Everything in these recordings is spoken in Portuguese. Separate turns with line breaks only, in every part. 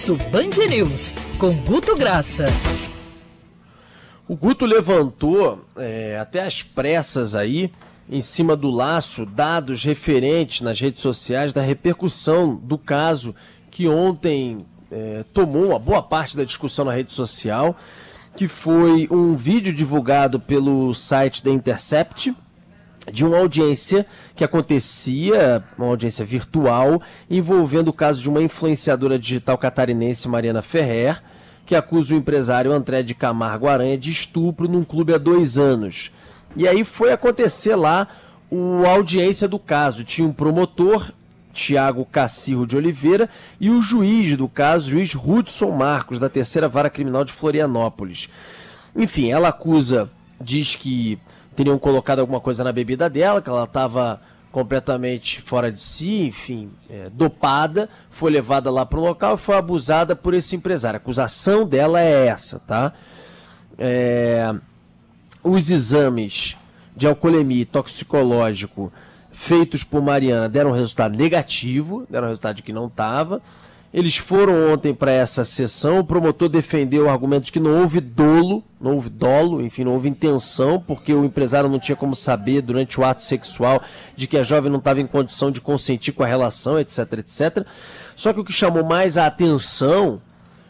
Almoço Band News, com Guto Graça.
O Guto levantou, até às pressas aí, em cima do laço, dados referentes nas redes sociais da repercussão do caso que ontem tomou uma boa parte da discussão na rede social, que foi um vídeo divulgado pelo site The Intercept, de uma audiência que acontecia, uma audiência virtual, envolvendo o caso de uma influenciadora digital catarinense, Mariana Ferrer, que acusa o empresário André de Camargo Aranha de estupro num clube há 2 anos. E aí foi acontecer lá a audiência do caso. Tinha um promotor, Tiago Cacirro de Oliveira, e o juiz do caso, o juiz Hudson Marcos, da 3ª Vara Criminal de Florianópolis. Enfim, ela diz que teriam colocado alguma coisa na bebida dela, que ela estava completamente fora de si, enfim, dopada, foi levada lá para o local e foi abusada por esse empresário. A acusação dela é essa, tá? Os exames de alcoolemia e toxicológico feitos por Mariana deram resultado negativo, deram resultado de que não estava. Eles foram ontem para essa sessão, o promotor defendeu o argumento de que não houve dolo, enfim, não houve intenção, porque o empresário não tinha como saber durante o ato sexual de que a jovem não estava em condição de consentir com a relação, etc, etc. Só que o que chamou mais a atenção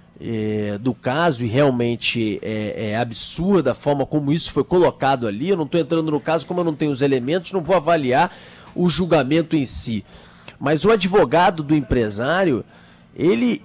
do caso, e realmente é absurda a forma como isso foi colocado ali, eu não estou entrando no caso, como eu não tenho os elementos, não vou avaliar o julgamento em si. Mas o advogado do empresário, ele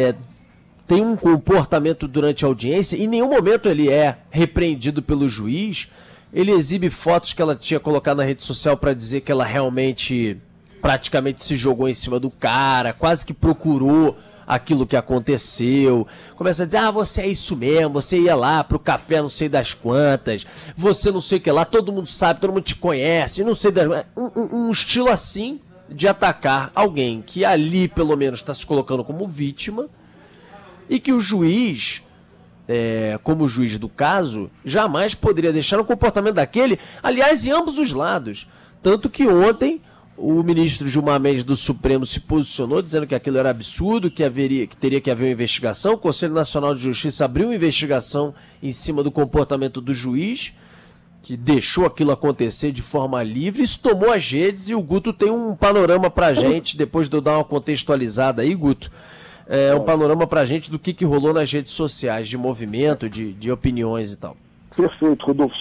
tem um comportamento durante a audiência, em nenhum momento ele é repreendido pelo juiz, ele exibe fotos que ela tinha colocado na rede social para dizer que ela realmente praticamente se jogou em cima do cara, quase que procurou aquilo que aconteceu, começa a dizer, você é isso mesmo, você ia lá pro café não sei das quantas, você não sei o que lá, todo mundo sabe, todo mundo te conhece, não sei das... um estilo assim de atacar alguém que ali pelo menos está se colocando como vítima e que o juiz, como juiz do caso, jamais poderia deixar um comportamento daquele, aliás, em ambos os lados. Tanto que ontem o ministro Gilmar Mendes do Supremo se posicionou dizendo que aquilo era absurdo, que teria que haver uma investigação. O Conselho Nacional de Justiça abriu uma investigação em cima do comportamento do juiz, que deixou aquilo acontecer de forma livre. Isso tomou as redes e o Guto tem um panorama pra gente, depois de eu dar uma contextualizada aí, Guto, um panorama pra gente do que rolou nas redes sociais, de movimento, de opiniões e tal.
Perfeito, Rodolfo.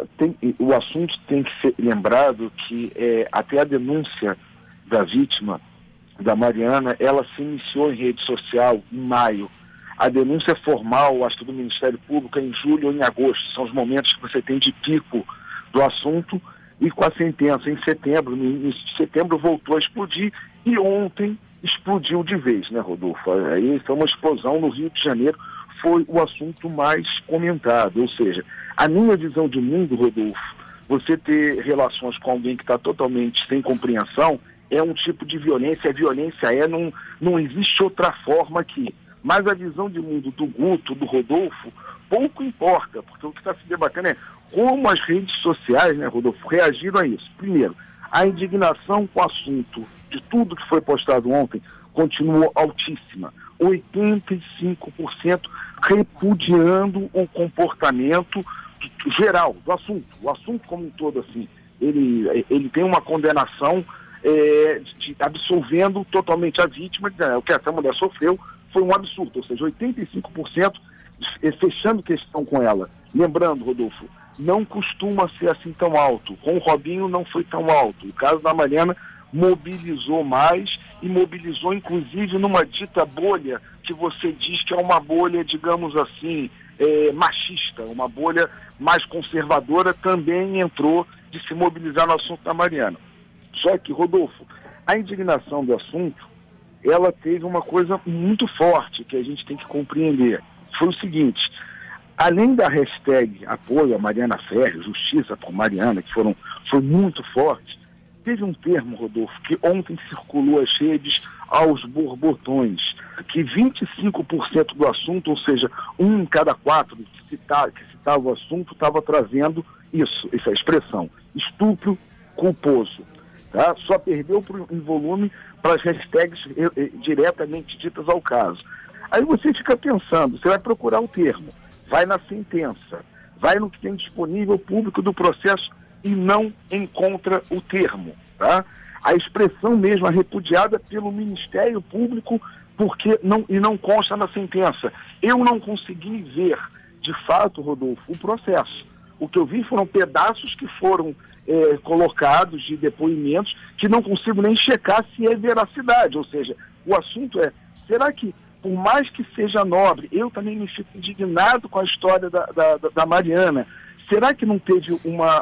O assunto tem que ser lembrado que até a denúncia da vítima, da Mariana, ela se iniciou em rede social em maio. A denúncia formal, acho que do Ministério Público, é em julho ou em agosto. São os momentos que você tem de pico do assunto, e com a sentença em setembro, no início de setembro, voltou a explodir, e ontem explodiu de vez, né, Rodolfo? Aí foi uma explosão no Rio de Janeiro, foi o assunto mais comentado. Ou seja, a minha visão de mundo, Rodolfo, você ter relações com alguém que está totalmente sem compreensão, é um tipo de violência. A violência não existe outra forma aqui. Mas a visão de mundo do Guto, do Rodolfo, pouco importa, porque o que está se debatendo é como as redes sociais, né, Rodolfo, reagiram a isso. Primeiro, a indignação com o assunto de tudo que foi postado ontem continuou altíssima. 85% repudiando o comportamento geral do assunto. O assunto como um todo, assim, ele tem uma condenação absolvendo totalmente a vítima, o que essa mulher sofreu foi um absurdo, ou seja, 85% fechando questão com ela. Lembrando, Rodolfo, não costuma ser assim tão alto. Com o Robinho não foi tão alto. O caso da Mariana mobilizou mais e mobilizou inclusive numa dita bolha que você diz que é uma bolha, digamos assim, machista, uma bolha mais conservadora, também entrou de se mobilizar no assunto da Mariana. Só que, Rodolfo, a indignação do assunto, ela teve uma coisa muito forte que a gente tem que compreender. Foi o seguinte: além da hashtag apoio a Mariana Ferrer, justiça por Mariana, que foi muito forte, teve um termo, Rodolfo, que ontem circulou às redes aos borbotões, que 25% do assunto, ou seja, 1 em cada 4 que citava o assunto, estava trazendo essa expressão, estupro culposo. Tá? Só perdeu em volume para as hashtags diretamente ditas ao caso. Aí você fica pensando, você vai procurar o termo, vai na sentença, vai no que tem disponível público do processo e não encontra o termo, tá? A expressão mesmo é repudiada pelo Ministério Público porque não consta na sentença. Eu não consegui ver, de fato, Rodolfo, o processo. O que eu vi foram pedaços que foram colocados de depoimentos que não consigo nem checar se é veracidade. Ou seja, o assunto é, será que, por mais que seja nobre, eu também me fico indignado com a história da Mariana, será que não teve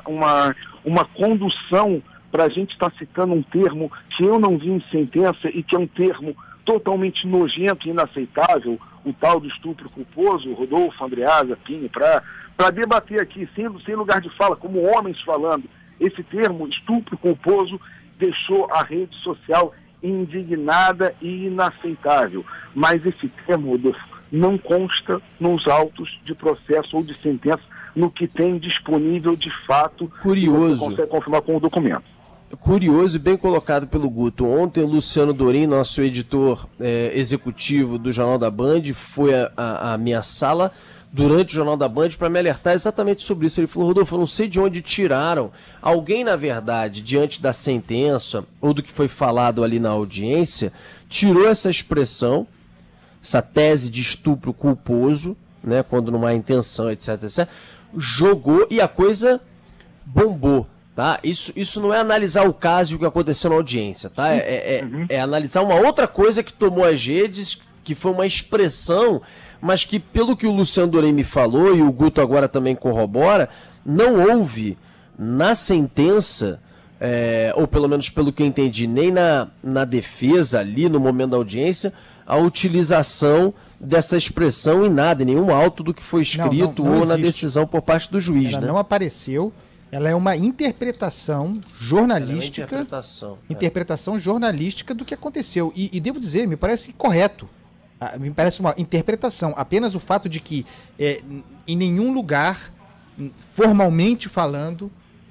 uma condução para a gente estar citando um termo que eu não vi em sentença e que é um termo totalmente nojento e inaceitável, o tal do estupro culposo, Rodolfo, Andreasa, Pini, para debater aqui, sem lugar de fala, como homens falando, esse termo, estupro culposo, deixou a rede social indignada e inaceitável. Mas esse termo, Rodolfo, não consta nos autos de processo ou de sentença, no que tem disponível de fato.
Curioso.
Você consegue confirmar com o documento.
Curioso e bem colocado pelo Guto. Ontem o Luciano Dorim, nosso editor executivo do Jornal da Band, foi à minha sala durante o Jornal da Band para me alertar exatamente sobre isso. Ele falou, Rodolfo, eu não sei de onde tiraram. Alguém, na verdade, diante da sentença ou do que foi falado ali na audiência, tirou essa expressão, essa tese de estupro culposo, né, quando não há intenção, etc, etc, jogou e a coisa bombou. Tá? Isso não é analisar o caso e o que aconteceu na audiência, tá? É analisar uma outra coisa que tomou as redes, que foi uma expressão, mas que, pelo que o Luciano Dorim me falou, e o Guto agora também corrobora, não houve na sentença, ou pelo menos pelo que eu entendi, nem na defesa ali, no momento da audiência, a utilização dessa expressão em nada, em nenhum auto do que foi escrito não ou existe na decisão por parte do juiz.
Ela
né?
não apareceu. Ela é uma interpretação jornalística, interpretação jornalística do que aconteceu. E devo dizer, me parece correto. Me parece uma interpretação. Apenas o fato de que em nenhum lugar, formalmente falando,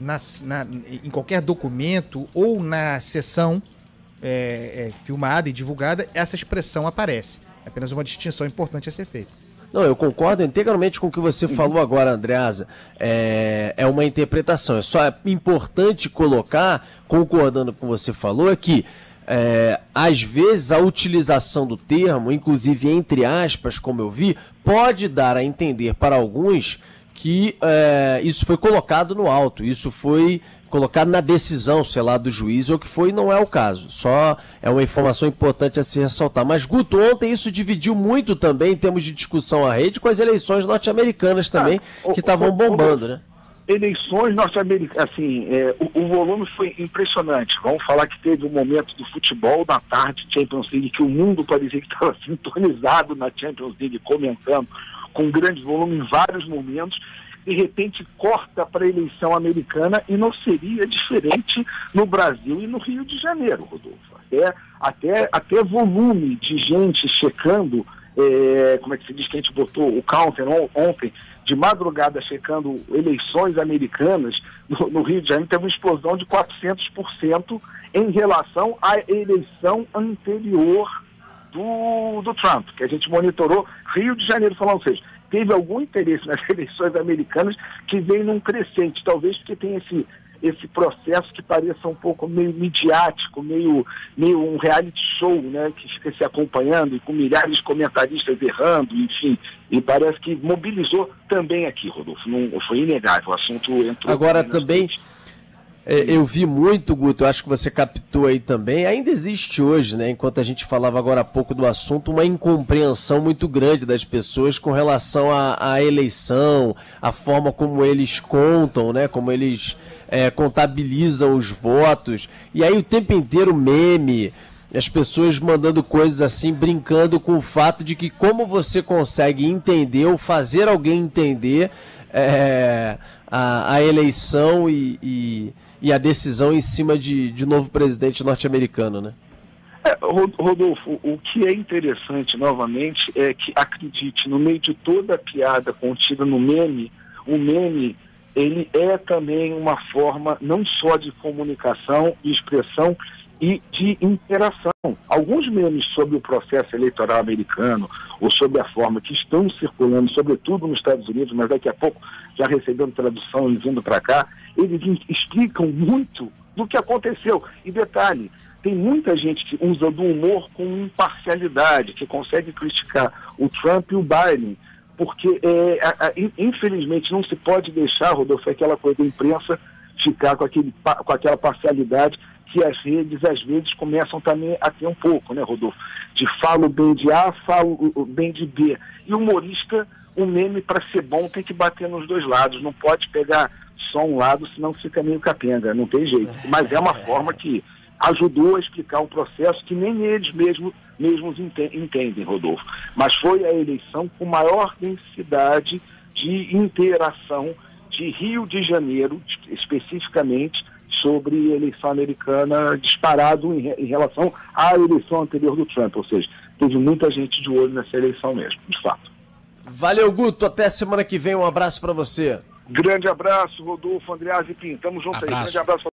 em qualquer documento ou na sessão filmada e divulgada, essa expressão aparece. É apenas uma distinção importante a ser feita.
Não, eu concordo integralmente com o que você falou agora, Andreasa. É uma interpretação. É só importante colocar, concordando com o que você falou, é que às vezes a utilização do termo, inclusive entre aspas, como eu vi, pode dar a entender para alguns que isso foi colocado no auto, isso foi colocado na decisão, sei lá, do juiz, ou que foi, não é o caso. Só é uma informação importante a se ressaltar. Mas, Guto, ontem isso dividiu muito também, em termos de discussão à rede, com as eleições norte-americanas também, que estavam bombando, né?
Eleições norte-americanas, assim, o volume foi impressionante. Vamos falar que teve um momento do futebol da tarde, Champions League, que o mundo parecia que estava sintonizado na Champions League, comentando, com grande volume em vários momentos. De repente corta para a eleição americana e não seria diferente no Brasil e no Rio de Janeiro, Rodolfo. Até volume de gente checando, como é que se diz que a gente botou o counter ontem, de madrugada checando eleições americanas no Rio de Janeiro, teve uma explosão de 400% em relação à eleição anterior do Trump, que a gente monitorou Rio de Janeiro, falando, ou seja, teve algum interesse nas eleições americanas que veio num crescente, talvez porque tem esse processo que pareça um pouco meio midiático, meio um reality show, né, que fica se acompanhando e com milhares de comentaristas errando, enfim, e parece que mobilizou também aqui, Rodolfo, não foi inegável, o assunto entrou...
Agora também... eu vi muito, Guto, eu acho que você captou aí também, ainda existe hoje, né, enquanto a gente falava agora há pouco do assunto, uma incompreensão muito grande das pessoas com relação à eleição, a forma como eles contam, né, como eles contabilizam os votos, e aí o tempo inteiro meme, as pessoas mandando coisas assim, brincando com o fato de que como você consegue entender ou fazer alguém entender a eleição e a decisão em cima de novo presidente norte-americano, né?
Rodolfo, o que é interessante, novamente, é que, acredite, no meio de toda a piada contida no meme, o meme, ele é também uma forma não só de comunicação e expressão e de interação. Alguns memes sobre o processo eleitoral americano ou sobre a forma que estão circulando, sobretudo nos Estados Unidos, mas daqui a pouco já recebendo tradução e vindo para cá, eles explicam muito do que aconteceu. E detalhe, tem muita gente que usa do humor com imparcialidade, que consegue criticar o Trump e o Biden, porque infelizmente não se pode deixar, Rodolfo, aquela coisa da imprensa ficar com aquela parcialidade que as redes às vezes começam também a ter um pouco, né, Rodolfo? De falo bem de A, falo bem de B. E o humorista, o meme para ser bom tem que bater nos dois lados, não pode pegar só um lado, senão fica meio capenga, não tem jeito. Mas é uma forma que ajudou a explicar um processo que nem eles mesmos entendem, Rodolfo. Mas foi a eleição com maior densidade de interação de Rio de Janeiro, especificamente, sobre a eleição americana disparado em relação à eleição anterior do Trump. Ou seja, teve muita gente de olho nessa eleição mesmo, de fato.
Valeu, Guto. Até semana que vem. Um abraço para você.
Grande abraço, Rodolfo, Andreas e Pinto. Tamo junto aí. Grande abraço.